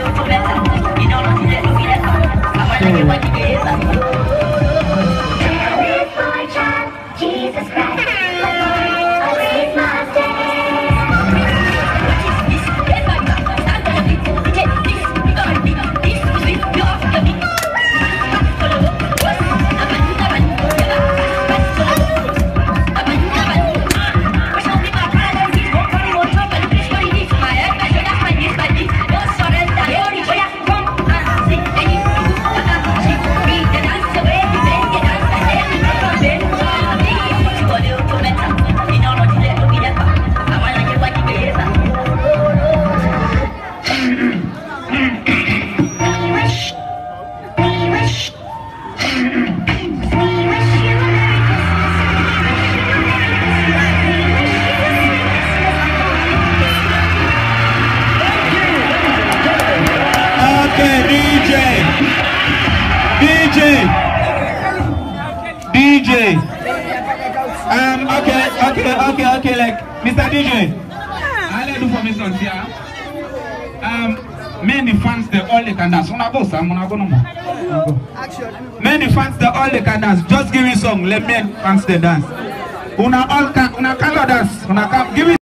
Jesus Christ. DJ. Okay, like Mr. DJ. I'll do for me son here. Many fans they all they can dance. Una go Sam, una go no more. Many fans they all they can dance. Just give me song. Let me fans they dance. Una all can dance. Una can give me